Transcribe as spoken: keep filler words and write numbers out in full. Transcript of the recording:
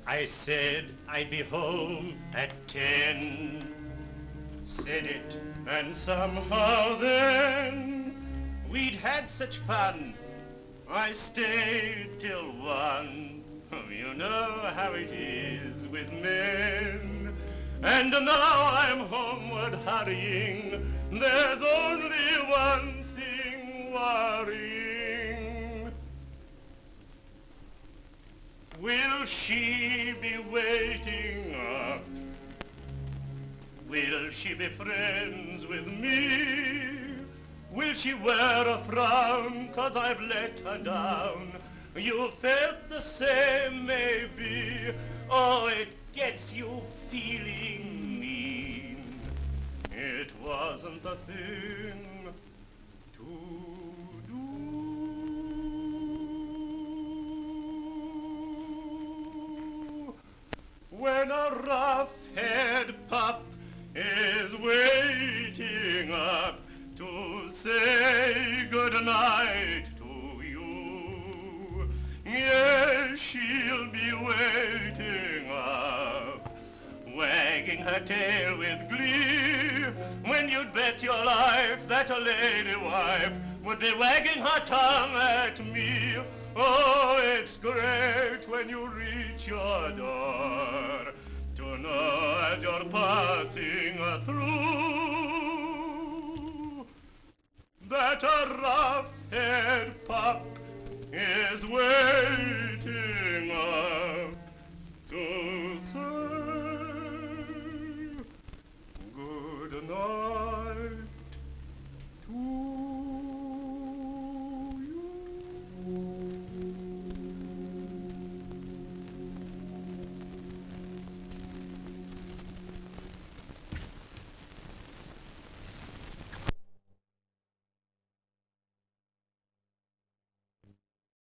I said I'd be home at ten. Said it, and somehow then we'd had such fun. I stayed till one. You know how it is with men. And now I'm homeward hurrying. There's only one thing worrying. Will she be waiting up? Will she be friends with me? Will she wear a frown 'cause I've let her down? You felt the same, maybe. Oh, it gets you feeling mean. It wasn't the thing to do. When a rough-haired pup is waiting up to say goodnight to you, yes, she'll be waiting up, wagging her tail with glee, when you'd bet your life that a lady wife would be wagging her tongue at me. Oh, it's great when you reach your door to know as you're passing through that a rough-haired pup is waiting up to say good night.